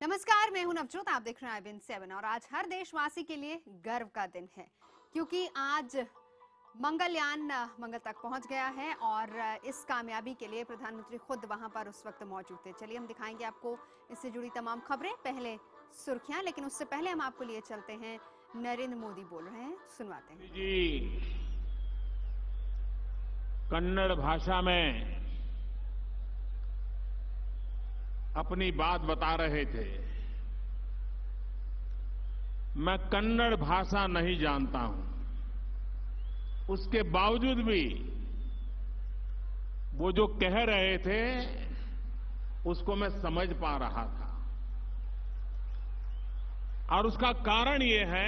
नमस्कार, मैं हूं नवजोत। आप देख रहे हैं IBN7 और आज हर देशवासी के लिए गर्व का दिन है क्योंकि आज मंगलयान मंगल तक पहुंच गया है और इस कामयाबी के लिए प्रधानमंत्री खुद वहां पर उस वक्त मौजूद थे। चलिए हम दिखाएंगे आपको इससे जुड़ी तमाम खबरें। पहले सुर्खियां, लेकिन उससे पहले हम आपको लिए चलते हैं। नरेंद्र मोदी बोल रहे हैं, सुनवाते हैं। जी, कन्नड़ भाषा में अपनी बात बता रहे थे। मैं कन्नड़ भाषा नहीं जानता हूं, उसके बावजूद भी वो जो कह रहे थे उसको मैं समझ पा रहा था। और उसका कारण ये है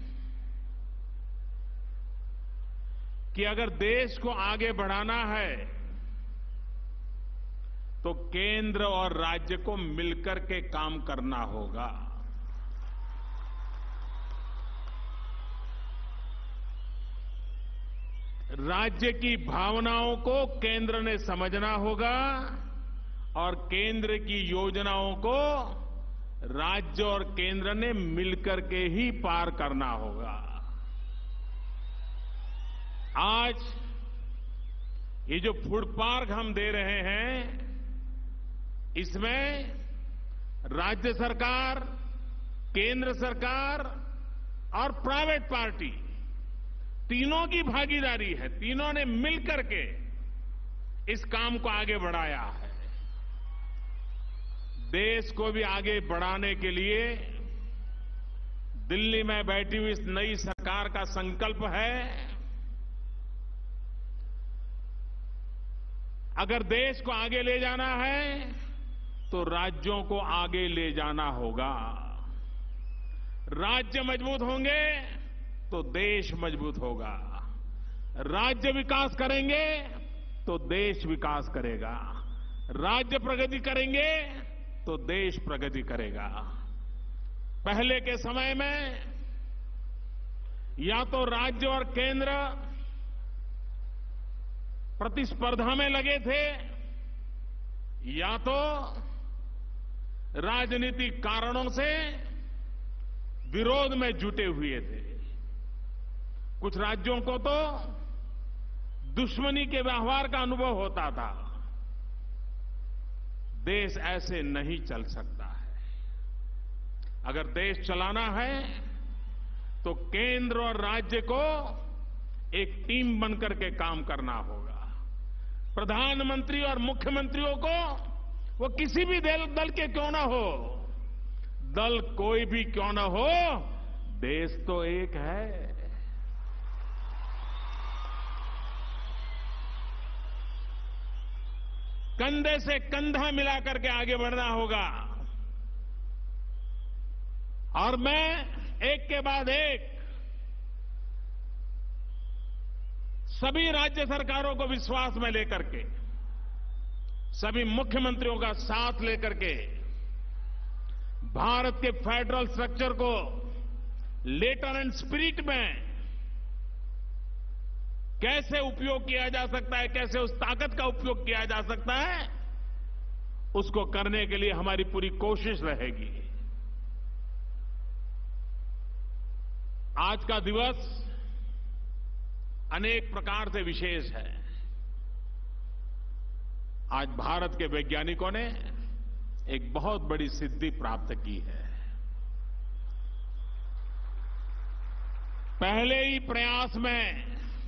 कि अगर देश को आगे बढ़ाना है तो केंद्र और राज्य को मिलकर के काम करना होगा। राज्य की भावनाओं को केंद्र ने समझना होगा और केंद्र की योजनाओं को राज्य और केंद्र ने मिलकर के ही पार करना होगा। आज ये जो फूड पार्क हम दे रहे हैं, इसमें राज्य सरकार, केंद्र सरकार और प्राइवेट पार्टी तीनों की भागीदारी है। तीनों ने मिलकर के इस काम को आगे बढ़ाया है। देश को भी आगे बढ़ाने के लिए दिल्ली में बैठी हुई इस नई सरकार का संकल्प है, अगर देश को आगे ले जाना है तो राज्यों को आगे ले जाना होगा। राज्य मजबूत होंगे तो देश मजबूत होगा। राज्य विकास करेंगे तो देश विकास करेगा। राज्य प्रगति करेंगे तो देश प्रगति करेगा। पहले के समय में या तो राज्य और केंद्र प्रतिस्पर्धा में लगे थे या तो राजनीतिक कारणों से विरोध में जुटे हुए थे। कुछ राज्यों को तो दुश्मनी के व्यवहार का अनुभव होता था। देश ऐसे नहीं चल सकता है। अगर देश चलाना है तो केंद्र और राज्य को एक टीम बनकर के काम करना होगा। प्रधानमंत्री और मुख्यमंत्रियों को वो किसी भी दल के क्यों ना हो, दल कोई भी क्यों ना हो, देश तो एक है। कंधे से कंधा मिलाकर के आगे बढ़ना होगा। और मैं एक के बाद एक सभी राज्य सरकारों को विश्वास में लेकर के, सभी मुख्यमंत्रियों का साथ लेकर के भारत के फेडरल स्ट्रक्चर को लेटर एंड स्पिरिट में कैसे उपयोग किया जा सकता है, कैसे उस ताकत का उपयोग किया जा सकता है, उसको करने के लिए हमारी पूरी कोशिश रहेगी। आज का दिवस अनेक प्रकार से विशेष है। आज भारत के वैज्ञानिकों ने एक बहुत बड़ी सिद्धि प्राप्त की है। पहले ही प्रयास में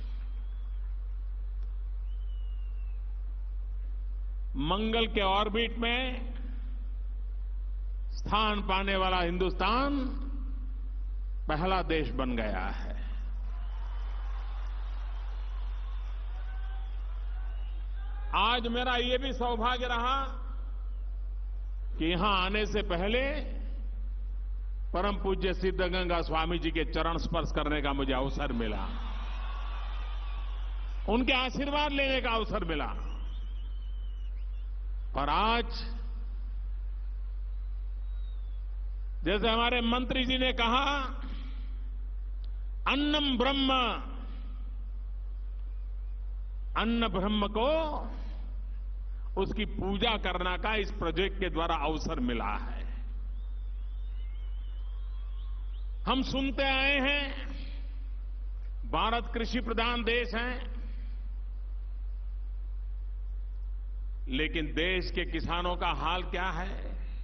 मंगल के ऑर्बिट में स्थान पाने वाला हिंदुस्तान पहला देश बन गया है। आज मेरा ये भी सौभाग्य रहा कि यहां आने से पहले परम पूज्य सिद्धगंगा स्वामी जी के चरण स्पर्श करने का मुझे अवसर मिला, उनके आशीर्वाद लेने का अवसर मिला। और आज जैसे हमारे मंत्री जी ने कहा, अन्नम ब्रह्म, अन्न ब्रह्म को उसकी पूजा करने का इस प्रोजेक्ट के द्वारा अवसर मिला है। हम सुनते आए हैं भारत कृषि प्रधान देश है, लेकिन देश के किसानों का हाल क्या है?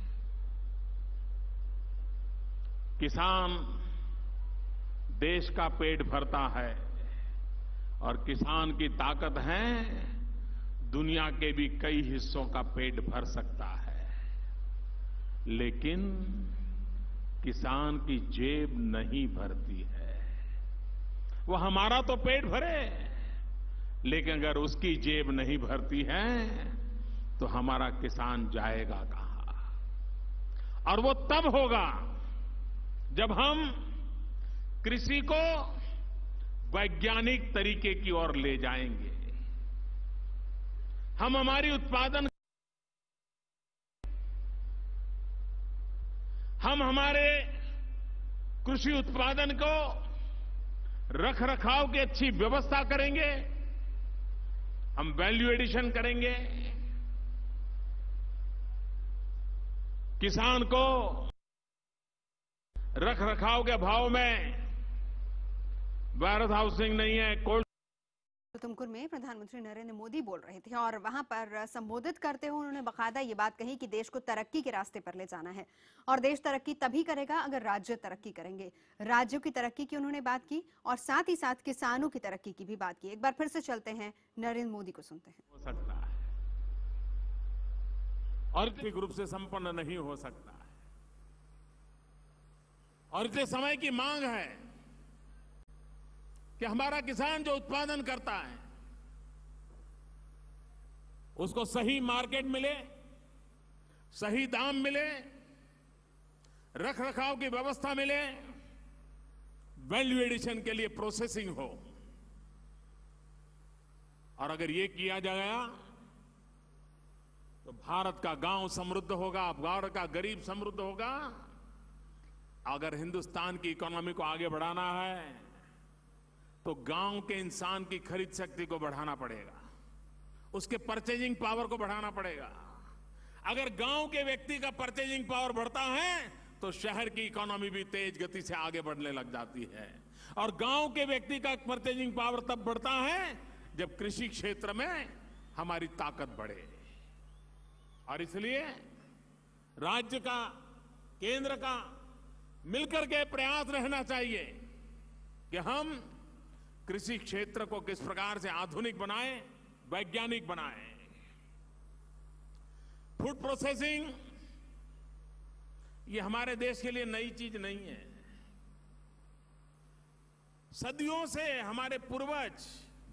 किसान देश का पेट भरता है और किसान की ताकत है दुनिया के भी कई हिस्सों का पेट भर सकता है, लेकिन किसान की जेब नहीं भरती है। वो हमारा तो पेट भरे, लेकिन अगर उसकी जेब नहीं भरती है तो हमारा किसान जाएगा कहां? और वो तब होगा जब हम कृषि को वैज्ञानिक तरीके की ओर ले जाएंगे। हम हमारे कृषि उत्पादन को रख रखाव की अच्छी व्यवस्था करेंगे, हम वैल्यू एडिशन करेंगे, किसान को रख रखाव के भाव में वेयर हाउसिंग नहीं है, कोल्ड। तुमकुर में प्रधानमंत्री नरेंद्र मोदी बोल रहे थे और वहां पर संबोधित करते हुए उन्होंने बाकायदा ये बात कही कि देश को तरक्की के रास्ते पर ले जाना है और देश तरक्की तभी करेगा अगर राज्य तरक्की करेंगे। राज्यों की तरक्की की उन्होंने बात की और साथ ही साथ किसानों की तरक्की की भी बात की। एक बार फिर से चलते हैं, नरेंद्र मोदी को सुनते हैं। हो सकता है आर्थिक रूप से संपन्न नहीं हो सकता है और इतने समय की मांग है कि हमारा किसान जो उत्पादन करता है उसको सही मार्केट मिले, सही दाम मिले, रख रखाव की व्यवस्था मिले, वैल्यू एडिशन के लिए प्रोसेसिंग हो। और अगर ये किया जाएगा तो भारत का गांव समृद्ध होगा, भारत का गरीब समृद्ध होगा। अगर हिंदुस्तान की इकोनॉमी को आगे बढ़ाना है तो गांव के इंसान की खरीद शक्ति को बढ़ाना पड़ेगा, उसके परचेजिंग पावर को बढ़ाना पड़ेगा। अगर गांव के व्यक्ति का परचेजिंग पावर बढ़ता है तो शहर की इकोनॉमी भी तेज गति से आगे बढ़ने लग जाती है। और गांव के व्यक्ति का परचेजिंग पावर तब बढ़ता है जब कृषि क्षेत्र में हमारी ताकत बढ़े। और इसलिए राज्य का, केंद्र का मिलकर के प्रयास रहना चाहिए कि हम कृषि क्षेत्र को किस प्रकार से आधुनिक बनाएं, वैज्ञानिक बनाएं। फूड प्रोसेसिंग ये हमारे देश के लिए नई चीज नहीं है। सदियों से हमारे पूर्वज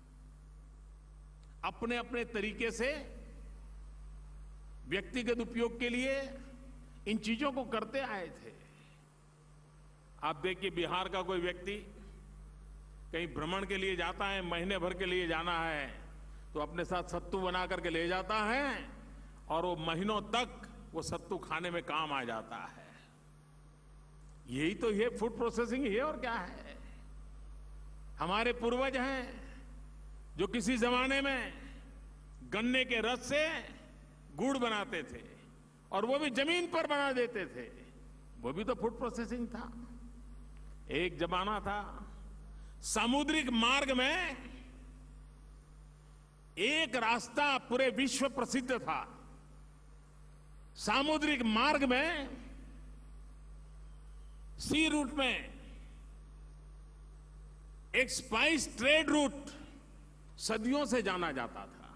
अपने अपने तरीके से व्यक्तिगत उपयोग के लिए इन चीजों को करते आए थे। आप देखिए, बिहार का कोई व्यक्ति कहीं भ्रमण के लिए जाता है, महीने भर के लिए जाना है तो अपने साथ सत्तू बना करके ले जाता है और वो महीनों तक वो सत्तू खाने में काम आ जाता है। यही तो ये फूड प्रोसेसिंग है और क्या है। हमारे पूर्वज हैं जो किसी जमाने में गन्ने के रस से गुड़ बनाते थे और वो भी जमीन पर बना देते थे, वो भी तो फूड प्रोसेसिंग था। एक जमाना था सामुद्रिक मार्ग में एक रास्ता पूरे विश्व प्रसिद्ध था। सामुद्रिक मार्ग में, सी रूट में एक स्पाइस ट्रेड रूट सदियों से जाना जाता था।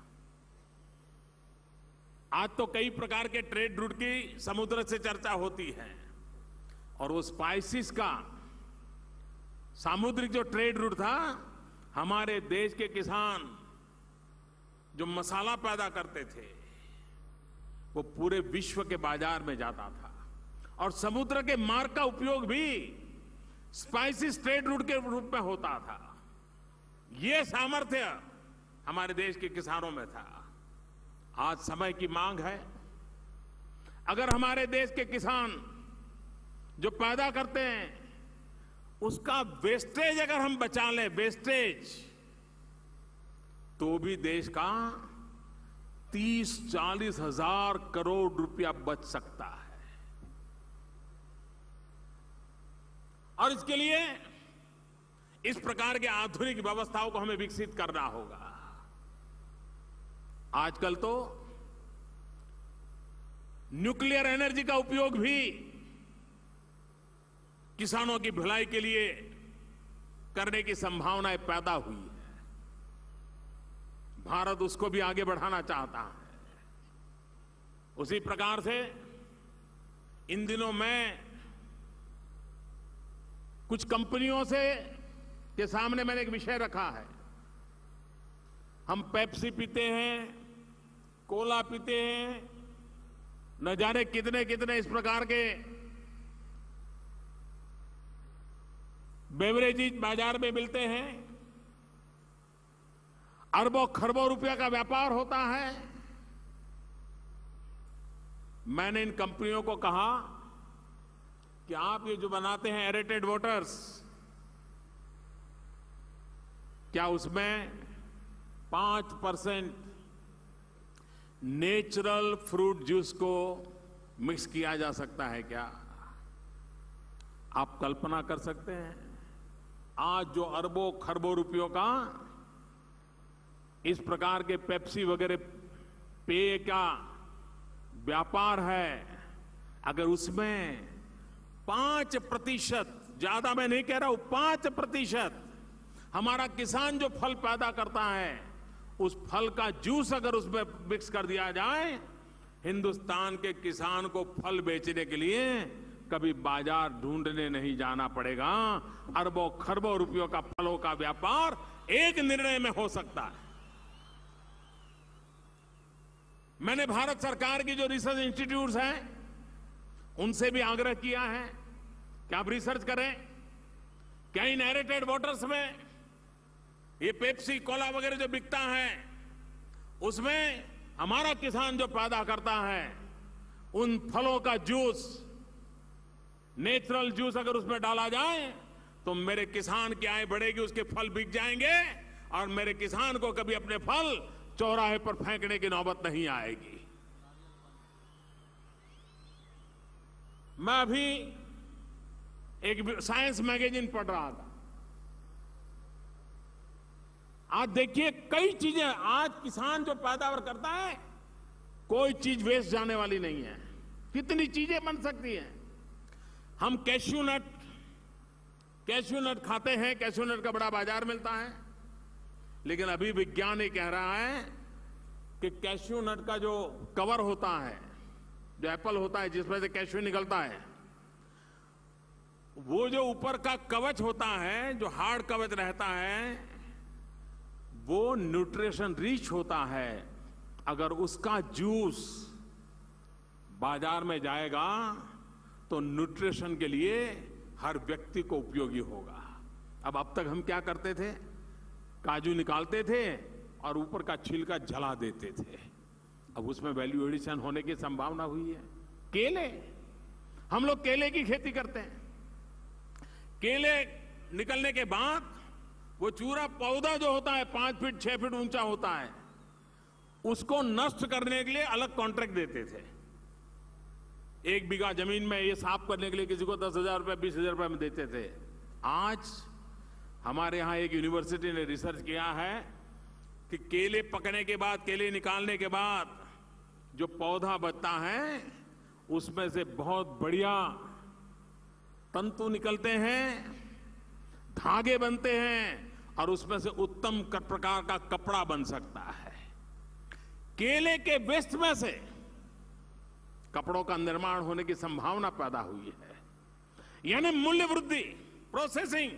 आज तो कई प्रकार के ट्रेड रूट की समुद्र से चर्चा होती है और वो स्पाइसिस का सामुद्रिक जो ट्रेड रूट था, हमारे देश के किसान जो मसाला पैदा करते थे वो पूरे विश्व के बाजार में जाता था और समुद्र के मार्ग का उपयोग भी स्पाइसिस ट्रेड रूट के रूप में होता था। ये सामर्थ्य हमारे देश के किसानों में था। आज समय की मांग है, अगर हमारे देश के किसान जो पैदा करते हैं उसका वेस्टेज अगर हम बचा लें, वेस्टेज, तो भी देश का 30-40 हजार करोड़ रुपया बच सकता है। और इसके लिए इस प्रकार के आधुनिक व्यवस्थाओं को हमें विकसित करना होगा। आजकल तो न्यूक्लियर एनर्जी का उपयोग भी किसानों की भलाई के लिए करने की संभावनाएं पैदा हुई है। भारत उसको भी आगे बढ़ाना चाहता है। उसी प्रकार से इन दिनों मैं कुछ कंपनियों से के सामने मैंने एक विषय रखा है। हम पेप्सी पीते हैं, कोला पीते हैं, न जाने कितने कितने इस प्रकार के बेवरेजेज बाजार में मिलते हैं। अरबों खरबों रुपया का व्यापार होता है। मैंने इन कंपनियों को कहा कि आप ये जो बनाते हैं एरेटेड वाटर्स, क्या उसमें 5% नेचुरल फ्रूट जूस को मिक्स किया जा सकता है क्या? आप कल्पना कर सकते हैं आज जो अरबों खरबों रुपयों का इस प्रकार के पेप्सी वगैरह पेय का व्यापार है, अगर उसमें 5%, ज्यादा मैं नहीं कह रहा हूं, 5% हमारा किसान जो फल पैदा करता है उस फल का जूस अगर उसमें मिक्स कर दिया जाए, हिंदुस्तान के किसान को फल बेचने के लिए कभी बाजार ढूंढने नहीं जाना पड़ेगा। अरबों खरबों रुपयों का फलों का व्यापार एक निर्णय में हो सकता है। मैंने भारत सरकार की जो रिसर्च इंस्टीट्यूट्स हैं उनसे भी आग्रह किया है कि आप रिसर्च करें, क्या इन एरेटेड वाटर्स में ये पेप्सी कोला वगैरह जो बिकता है उसमें हमारा किसान जो पैदा करता है उन फलों का जूस, नेचुरल जूस अगर उसमें डाला जाए तो मेरे किसान की आय बढ़ेगी, उसके फल बिक जाएंगे और मेरे किसान को कभी अपने फल चौराहे पर फेंकने की नौबत नहीं आएगी। मैं अभी एक साइंस मैगजीन पढ़ रहा था। आज देखिए कई चीजें, आज किसान जो पैदावार करता है कोई चीज वेस्ट जाने वाली नहीं है। कितनी चीजें बन सकती हैं। हम कैश्यू नट खाते हैं, कैश्यू नट का बड़ा बाजार मिलता है, लेकिन अभी विज्ञान ये कह रहा है कि कैश्यू नट का जो कवर होता है, जो एप्पल होता है जिसमें से कैश्यू निकलता है, वो जो ऊपर का कवच होता है, जो हार्ड कवच रहता है, वो न्यूट्रिशन रिच होता है। अगर उसका जूस बाजार में जाएगा तो न्यूट्रिशन के लिए हर व्यक्ति को उपयोगी होगा। अब तक हम क्या करते थे, काजू निकालते थे और ऊपर का छिलका जला देते थे। अब उसमें वैल्यू एडिशन होने की संभावना हुई है। केले, हम लोग केले की खेती करते हैं। केले निकलने के बाद वो चूरा पौधा जो होता है 5 फीट 6 फीट ऊंचा होता है, उसको नष्ट करने के लिए अलग कॉन्ट्रैक्ट देते थे। 1 बीघा जमीन में ये साफ करने के लिए किसी को 10,000 रुपए 20,000 रुपए में देते थे। आज हमारे यहां एक यूनिवर्सिटी ने रिसर्च किया है कि केले पकने के बाद, केले निकालने के बाद जो पौधा बचता है उसमें से बहुत बढ़िया तंतु निकलते हैं, धागे बनते हैं और उसमें से उत्तम प्रकार का कपड़ा बन सकता है। केले के वेस्ट में से कपड़ों का निर्माण होने की संभावना पैदा हुई है। यानी मूल्य वृद्धि, प्रोसेसिंग,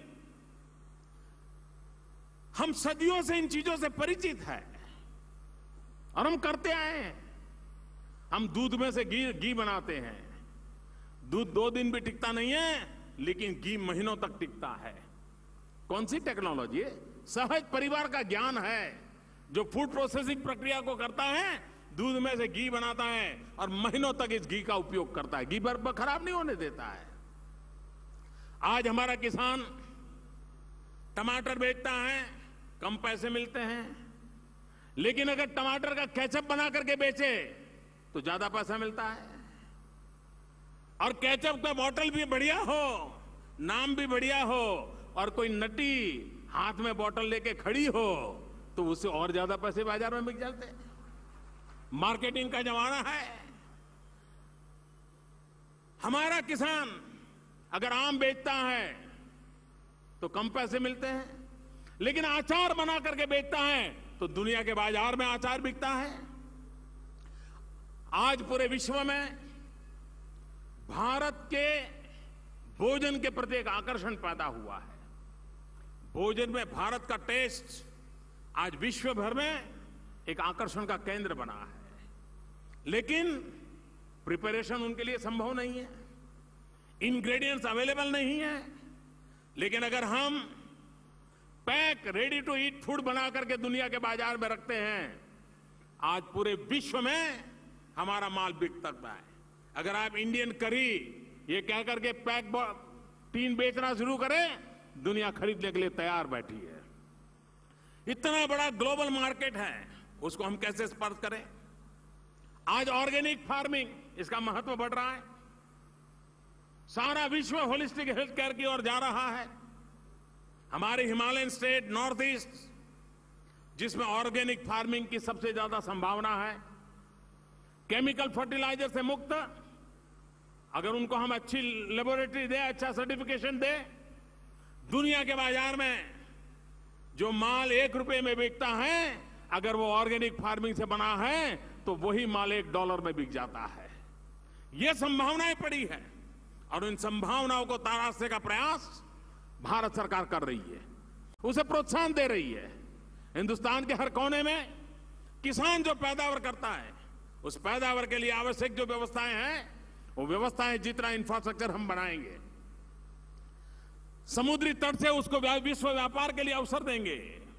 हम सदियों से इन चीजों से परिचित हैं और हम करते आए हैं। हम दूध में से घी बनाते हैं। दूध 2 दिन भी टिकता नहीं है, लेकिन घी महीनों तक टिकता है। कौन सी टेक्नोलॉजी है? सहज परिवार का ज्ञान है जो फूड प्रोसेसिंग प्रक्रिया को करता है, दूध में से घी बनाता है और महीनों तक इस घी का उपयोग करता है। घी खराब नहीं होने देता है। आज हमारा किसान टमाटर बेचता है, कम पैसे मिलते हैं, लेकिन अगर टमाटर का केचप बना करके बेचे तो ज्यादा पैसा मिलता है। और केचप का बॉटल भी बढ़िया हो नाम भी बढ़िया हो और कोई नटी हाथ में बोतल लेके खड़ी हो तो उससे और ज्यादा पैसे बाजार में बिक जाते हैं। मार्केटिंग का जमाना है। हमारा किसान अगर आम बेचता है तो कम पैसे मिलते हैं, लेकिन अचार बना करके बेचता है तो दुनिया के बाजार में अचार बिकता है। आज पूरे विश्व में भारत के भोजन के प्रति एक आकर्षण पैदा हुआ है। भोजन में भारत का टेस्ट आज विश्व भर में एक आकर्षण का केंद्र बना है, लेकिन प्रिपरेशन उनके लिए संभव नहीं है, इंग्रेडिएंट्स अवेलेबल नहीं है। लेकिन अगर हम pack ready to eat food बना करके दुनिया के बाजार में रखते हैं, आज पूरे विश्व में हमारा माल बिक सकता है। अगर आप इंडियन करी ये कह करके पैक टीन बेचना शुरू करें, दुनिया खरीदने के लिए तैयार बैठी है। इतना बड़ा ग्लोबल मार्केट है, उसको हम कैसे स्पर्श करें। आज ऑर्गेनिक फार्मिंग, इसका महत्व बढ़ रहा है। सारा विश्व होलिस्टिक हेल्थ केयर की ओर जा रहा है। हमारे हिमालयन स्टेट नॉर्थ ईस्ट, जिसमें ऑर्गेनिक फार्मिंग की सबसे ज्यादा संभावना है, केमिकल फर्टिलाइजर से मुक्त, अगर उनको हम अच्छी लेबोरेटरी दे, अच्छा सर्टिफिकेशन दे, दुनिया के बाजार में जो माल ₹1 में बिकता है, अगर वो ऑर्गेनिक फार्मिंग से बना है तो वही माल $1 में बिक जाता है। ये संभावनाएं पड़ी है और इन संभावनाओं को तराशने का प्रयास भारत सरकार कर रही है, उसे प्रोत्साहन दे रही है। हिंदुस्तान के हर कोने में किसान जो पैदावार करता है, उस पैदावार के लिए आवश्यक जो व्यवस्थाएं हैं, वो व्यवस्थाएं जितना इंफ्रास्ट्रक्चर हम बनाएंगे, समुद्री तट से उसको विश्व व्यापार के लिए अवसर देंगे।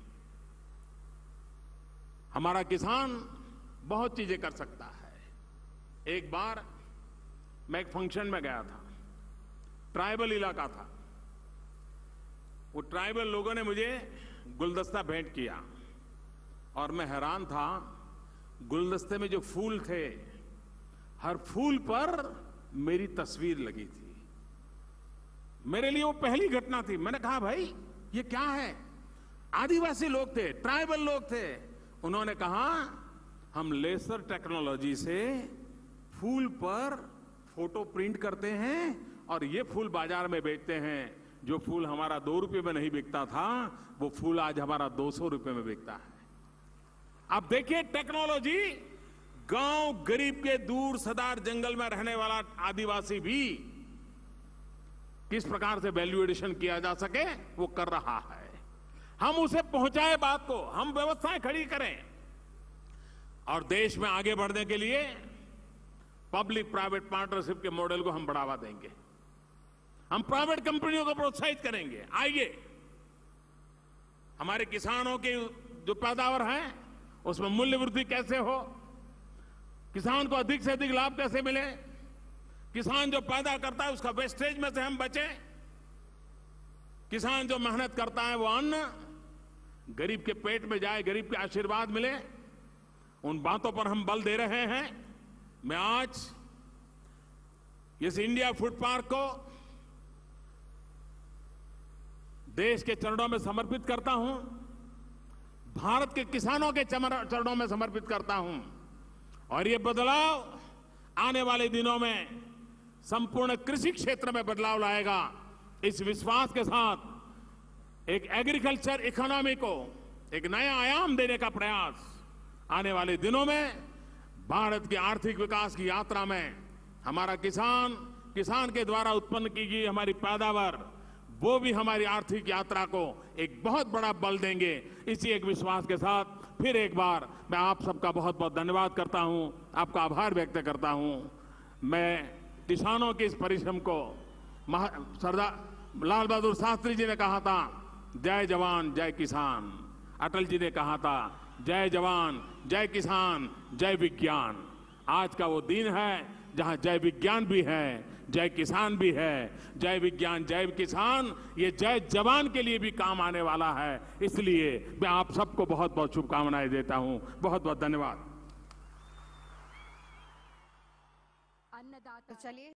हमारा किसान बहुत चीजें कर सकता है। एक बार मैं एक फंक्शन में गया था, ट्राइबल इलाका था। वो ट्राइबल लोगों ने मुझे गुलदस्ता भेंट किया और मैं हैरान था। गुलदस्ते में जो फूल थे, हर फूल पर मेरी तस्वीर लगी थी। मेरे लिए वो पहली घटना थी। मैंने कहा, भाई ये क्या है? आदिवासी लोग थे, ट्राइबल लोग थे। उन्होंने कहा, हम लेजर टेक्नोलॉजी से फूल पर फोटो प्रिंट करते हैं और ये फूल बाजार में बेचते हैं। जो फूल हमारा ₹2 में नहीं बिकता था, वो फूल आज हमारा ₹200 में बिकता है। अब देखिए टेक्नोलॉजी, गांव गरीब के दूर सदार जंगल में रहने वाला आदिवासी भी किस प्रकार से वैल्यू एडिशन किया जा सके वो कर रहा है। हम उसे पहुंचाए बात को, हम व्यवस्थाएं खड़ी करें और देश में आगे बढ़ने के लिए पब्लिक प्राइवेट पार्टनरशिप के मॉडल को हम बढ़ावा देंगे। हम प्राइवेट कंपनियों को प्रोत्साहित करेंगे। आइए, हमारे किसानों की जो पैदावार है उसमें मूल्य वृद्धि कैसे हो, किसान को अधिक से अधिक लाभ कैसे मिले, किसान जो पैदा करता है उसका वेस्टेज में से हम बचें, किसान जो मेहनत करता है वो अन्न गरीब के पेट में जाए, गरीब के आशीर्वाद मिले, उन बातों पर हम बल दे रहे हैं। मैं आज इस इंडिया फूड पार्क को देश के चरणों में समर्पित करता हूं, भारत के किसानों के चरणों में समर्पित करता हूं और ये बदलाव आने वाले दिनों में संपूर्ण कृषि क्षेत्र में बदलाव लाएगा। इस विश्वास के साथ एक एग्रीकल्चर इकोनॉमी को एक नया आयाम देने का प्रयास आने वाले दिनों में भारत के आर्थिक विकास की यात्रा में हमारा किसान के द्वारा उत्पन्न की गई हमारी पैदावार, वो भी हमारी आर्थिक यात्रा को एक बहुत बड़ा बल देंगे। इसी एक विश्वास के साथ फिर एक बार मैं आप सबका बहुत बहुत धन्यवाद करता हूं, आपका आभार व्यक्त करता हूं। मैं किसानों के इस परिश्रम को सरदार लाल बहादुर शास्त्री जी ने कहा था, जय जवान जय किसान। अटल जी ने कहा था, जय जवान जय किसान जय विज्ञान। आज का वो दिन है जहां जय विज्ञान भी है, जय किसान भी है। जय विज्ञान जय किसान, ये जय जवान के लिए भी काम आने वाला है। इसलिए मैं आप सबको बहुत बहुत शुभकामनाएं देता हूं। बहुत बहुत धन्यवाद। तो चलिए